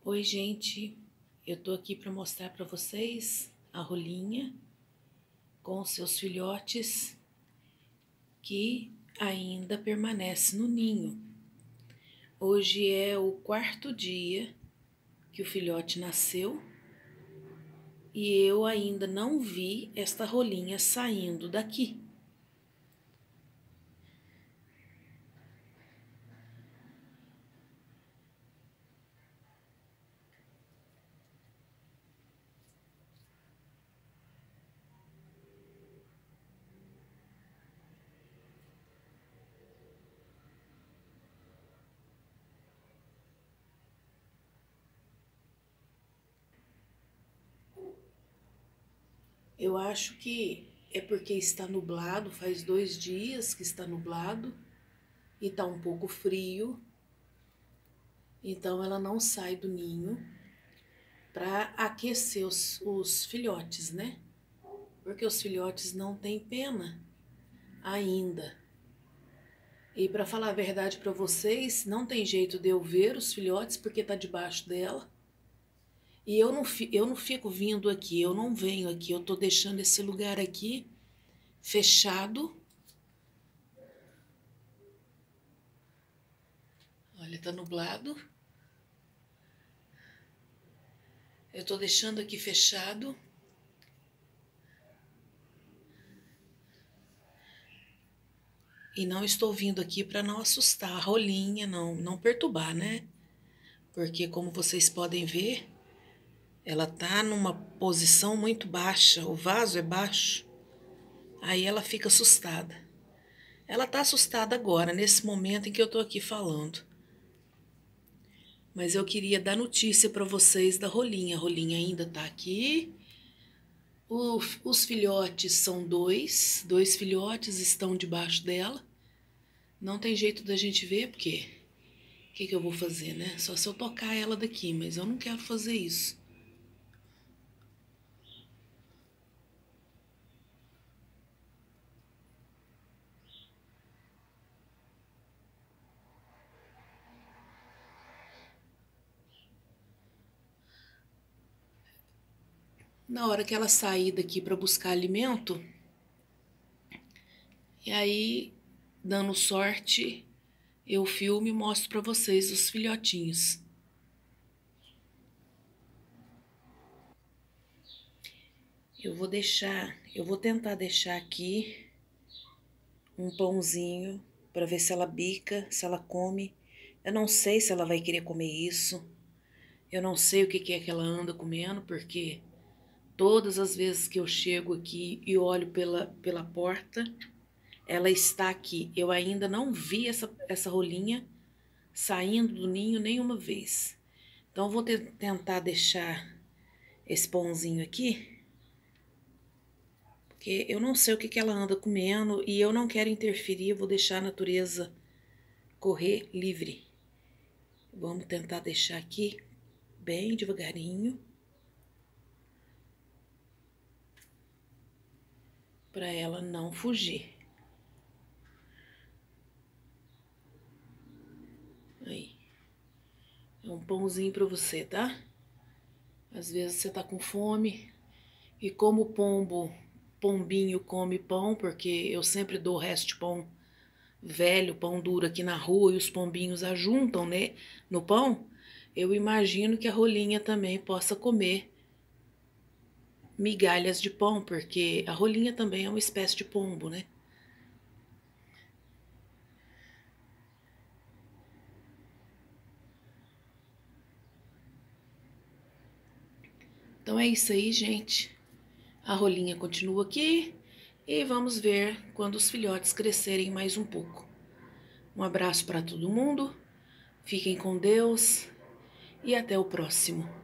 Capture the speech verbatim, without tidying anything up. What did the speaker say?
Oi, gente, eu tô aqui para mostrar para vocês a rolinha com seus filhotes que ainda permanece no ninho. Hoje é o quarto dia que o filhote nasceu e eu ainda não vi esta rolinha saindo daqui. Eu acho que é porque está nublado, faz dois dias que está nublado e está um pouco frio, então ela não sai do ninho para aquecer os, os filhotes, né? Porque os filhotes não têm pena ainda. E para falar a verdade para vocês, não tem jeito de eu ver os filhotes porque tá debaixo dela. E eu não, eu não fico vindo aqui, eu não venho aqui, eu tô deixando esse lugar aqui fechado. Olha, tá nublado. Eu tô deixando aqui fechado. E não estou vindo aqui para não assustar a rolinha, não, não perturbar, né? Porque como vocês podem ver, ela tá numa posição muito baixa, o vaso é baixo. Aí ela fica assustada. Ela tá assustada agora, nesse momento em que eu tô aqui falando. Mas eu queria dar notícia para vocês da rolinha. A rolinha ainda tá aqui. O, os filhotes são dois. Dois filhotes estão debaixo dela. Não tem jeito da gente ver, porque o que, que eu vou fazer, né? Só se eu tocar ela daqui, mas eu não quero fazer isso. Na hora que ela sair daqui para buscar alimento, e aí, dando sorte, eu filmo e mostro para vocês os filhotinhos. Eu vou deixar, eu vou tentar deixar aqui um pãozinho para ver se ela bica, se ela come. Eu não sei se ela vai querer comer isso. Eu não sei o que é que ela anda comendo, porque todas as vezes que eu chego aqui e olho pela, pela porta, ela está aqui. Eu ainda não vi essa, essa rolinha saindo do ninho nenhuma vez. Então, eu vou te, tentar deixar esse pãozinho aqui, porque eu não sei o que, que ela anda comendo e eu não quero interferir, eu vou deixar a natureza correr livre. Vamos tentar deixar aqui bem devagarinho, para ela não fugir. Aí. É um pãozinho para você, tá? Às vezes você tá com fome e como o pombo, pombinho come pão, porque eu sempre dou o resto de pão velho, pão duro aqui na rua e os pombinhos ajuntam, né, no pão, eu imagino que a rolinha também possa comer migalhas de pão, porque a rolinha também é uma espécie de pombo, né? Então é isso aí, gente. A rolinha continua aqui e vamos ver quando os filhotes crescerem mais um pouco. Um abraço para todo mundo, fiquem com Deus e até o próximo.